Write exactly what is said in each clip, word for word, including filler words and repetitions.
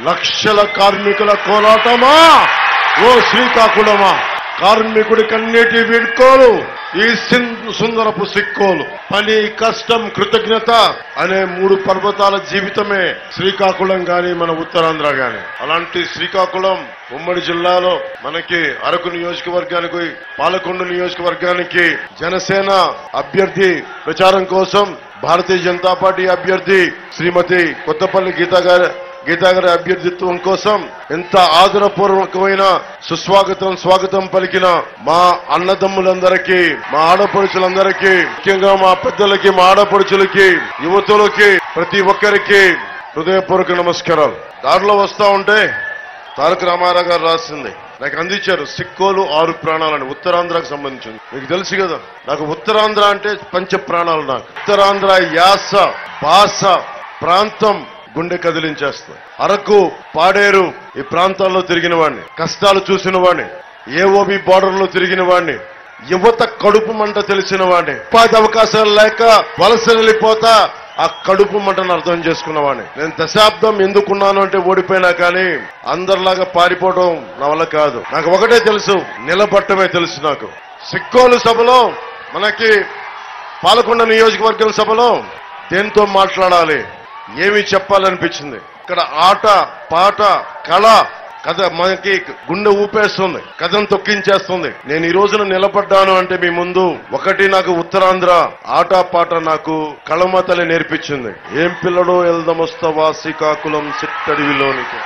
లక్షల కార్మికుల కోలాటమా ఓ శ్రీకాకుళమా, కార్మికుడి కన్నీటి వీడ్కోలు ఈ సుందరపు సిక్కోలు. పని, కష్టం, కృతజ్ఞత అనే మూడు పర్వతాల జీవితమే శ్రీకాకుళం గాని మన ఉత్తరాంధ్ర గాని. అలాంటి శ్రీకాకుళం ఉమ్మడి జిల్లాలో మనకి అరకు నియోజకవర్గానికి, పాలకొండ నియోజకవర్గానికి జనసేన అభ్యర్థి ప్రచారం కోసం భారతీయ జనతా పార్టీ అభ్యర్థి శ్రీమతి కొత్తపల్లి గీతా గారి గీతా గారి అభ్యర్థిత్వం కోసం ఎంత ఆదరపూర్వకమైన సుస్వాగతం స్వాగతం పలికిన మా అన్నదమ్ములందరికీ, మా ఆడపడుచులందరికీ, ముఖ్యంగా మా పెద్దలకి, మా ఆడపడుచులకి, యువతులకి, ప్రతి ఒక్కరికి హృదయపూర్వక నమస్కారాలు. దారిలో వస్తా ఉంటే తారక రామారావు గారు రాసింది నాకు అందించారు, సిక్కోలు ఆరు ప్రాణాలని, ఉత్తరాంధ్రకు సంబంధించింది. మీకు తెలుసు కదా, నాకు ఉత్తరాంధ్ర అంటే పంచ ప్రాణాలు. నాకు ఉత్తరాంధ్ర యాస, భాష, ప్రాంతం గుండె కదిలించేస్తాయి. అరకు, పాడేరు ఈ ప్రాంతాల్లో తిరిగిన వాడిని, కష్టాలు చూసిన వాడిని, ఏఓబి బార్డర్ లో తిరిగిన వాడిని, యువత కడుపు మంట తెలిసిన వాడిని, ఉపాధి అవకాశాలు లేక వలస వెళ్ళిపోతా ఆ కడుపు మంటను అర్థం చేసుకున్నవాడిని. నేను దశాబ్దం ఎందుకున్నాను అంటే ఓడిపోయినా కానీ అందరిలాగా పారిపోవడం నా వల్ల కాదు. నాకు ఒకటే తెలుసు, నిలబట్టమే తెలుసు. నాకు సిక్కోలు సభలో, మనకి పాలకొండ నియోజకవర్గం సభలో దేంతో మాట్లాడాలి, ఏమి చెప్పాలనిపించింది. ఇక్కడ ఆట, పాట, కళ, కథ మనకి గుండె ఊపేస్తుంది, కథను తొక్కించేస్తుంది. నేను ఈ రోజున నిలబడ్డాను అంటే మీ ముందు ఒకటి, నాకు ఉత్తరాంధ్ర ఆట పాట నాకు కళమతలే నేర్పించింది. ఏం పిల్లడో ఎల్దమొస్తవా శ్రీకాకుళం సిట్టడివిలోనికి,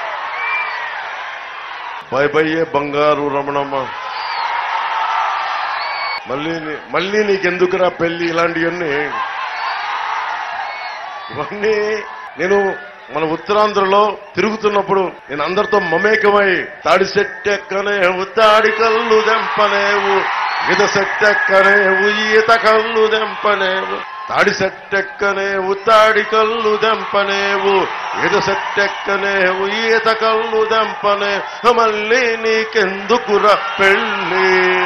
బై బయ్యే బంగారు రమణమ్మ, మళ్ళీ మళ్ళీ నీకెందుకురా పెళ్లి, ఇలాంటివన్నీ ఇవన్నీ నేను మన ఉత్తరాంధ్రలో తిరుగుతున్నప్పుడు నేను అందరితో మమేకమై తాడి సెట్టెక్కనే ఉత్తాడి కళ్ళు దెంపనేవు, ఈత సెట్టెక్కనేవు ఈత కళ్ళు దెంపనేవు, తాడి సెట్టెక్కనే ఉత్తాడి కళ్ళు దెంపనేవు, ఈత సెట్టెక్కనేవు ఈత కళ్ళు దెంపనే, మళ్ళీ నీకెందుకురా పెళ్ళి,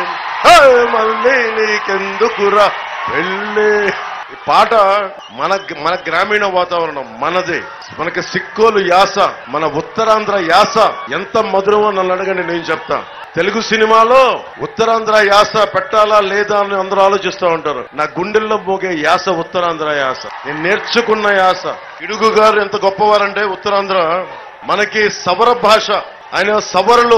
మళ్ళీ నీకెందుకురా పెళ్ళి. ఈ పాట మన మన గ్రామీణ వాతావరణం మనదే. మనకి సిక్కోలు యాస, మన ఉత్తరాంధ్ర యాస ఎంత మధురమో నన్ను అడగండి, నేను చెప్తా. తెలుగు సినిమాలో ఉత్తరాంధ్ర యాస పెట్టాలా లేదా అని అందరూ ఆలోచిస్తూ ఉంటారు. నా గుండెల్లో మోగే యాస ఉత్తరాంధ్ర యాస, నేను నేర్చుకున్న యాస. ఇడుగు గారు ఎంత గొప్పవారంటే ఉత్తరాంధ్ర మనకి సవర భాష. ఆయన సవరలు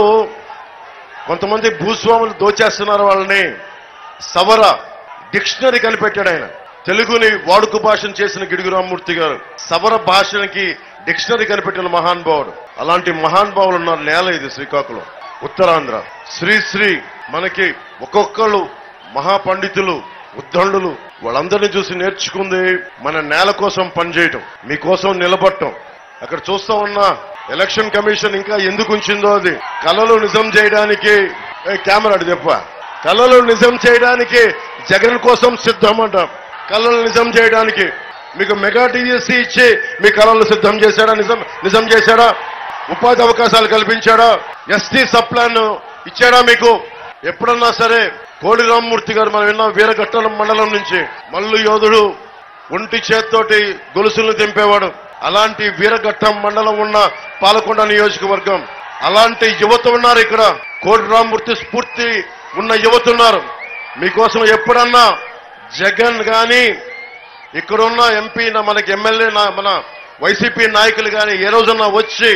కొంతమంది భూస్వాములు దోచేస్తున్నారు వాళ్ళని. సవర డిక్షనరీ కనిపెట్టాడు ఆయన. తెలుగుని వాడుక భాషను చేసిన గిడుగు రామ్మూర్తి గారు సవర భాషకి డిక్షనరీ కనిపెట్టిన మహానుభావుడు. అలాంటి మహానుభావులు ఉన్న నేల ఇది శ్రీకాకుళం, ఉత్తరాంధ్ర. శ్రీశ్రీ మనకి ఒక్కొక్కళ్ళు మహాపండితులు, ఉద్దండులు, వాళ్ళందరినీ చూసి నేర్చుకుంది మన నేల కోసం పనిచేయటం, మీకోసం నిలబడటం. అక్కడ చూస్తా ఉన్నా ఎలక్షన్ కమిషన్ ఇంకా ఎందుకు ఉంచిందో, అది కళలు నిజం చేయడానికి. కెమెరా చెప్ప, కళలు నిజం చేయడానికి జగన్ కోసం సిద్ధం అంట. కళలు నిజం చేయడానికి మీకు మెగా టీఎస్సీ ఇచ్చి మీ కళలు సిద్ధం చేశాడా? నిజం నిజం చేశాడా? ఉపాధి అవకాశాలు కల్పించాడా? ఎస్టీ సబ్ ప్లాన్ ఇచ్చాడా మీకు? ఎప్పుడన్నా సరే కోడి రామ్మూర్తి గారు మనం విన్నాం, వీరఘట్టం మండలం నుంచి మల్లు యోధుడు, ఒంటి చేత్తోటి గొలుసులను తెంపేవాడు. అలాంటి వీరఘట్టం మండలం ఉన్న పాలకొండ నియోజకవర్గం, అలాంటి యువత ఉన్నారు ఇక్కడ. కోడి రామ్మూర్తి స్ఫూర్తి ఉన్న యువత ఉన్నారు. మీకోసం ఎప్పుడన్నా జగన్ గాని, ఇక్కడున్న ఎంపీ, మనకి ఎమ్మెల్యే, మన వైసీపీ నాయకులు గాని ఏ రోజన్నా వచ్చి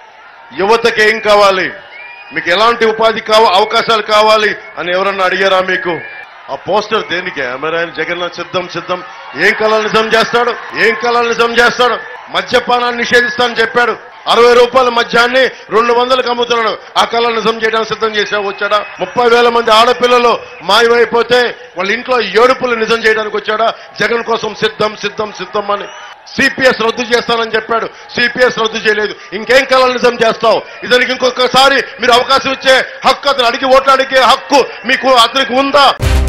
యువతకి ఏం కావాలి, మీకు ఎలాంటి ఉపాధి కావ అవకాశాలు కావాలి అని ఎవరన్నా అడిగారా మీకు? ఆ పోస్టర్ దేనికి? ఆయన జగన్ సిద్ధం సిద్ధం. ఏం కళలు నిజం చేస్తాడు? ఏం కళలు నిజం చేస్తాడు? మద్యపానాన్ని నిషేధిస్తానని చెప్పాడు. అరవై రూపాయల మద్యాన్ని రెండు వందలకు అమ్ముతున్నాడు. ఆ కళలు నిజం చేయడానికి సిద్ధం చేసా వచ్చాడా? ముప్పై వేల మంది ఆడపిల్లలు మాయమైపోతే వాళ్ళ ఇంట్లో ఏడుపులు నిజం చేయడానికి వచ్చాడా? జగన్ కోసం సిద్ధం సిద్ధం సిద్ధం అని. సిపిఎస్ రద్దు చేస్తానని చెప్పాడు, సిపిఎస్ రద్దు చేయలేదు. ఇంకేం కళలు నిజం చేస్తావు? ఇతనికి ఇంకొకసారి మీరు అవకాశం ఇచ్చే హక్కు, అతను అడిగి ఓట్లు అడిగే హక్కు మీకు అతనికి ఉందా?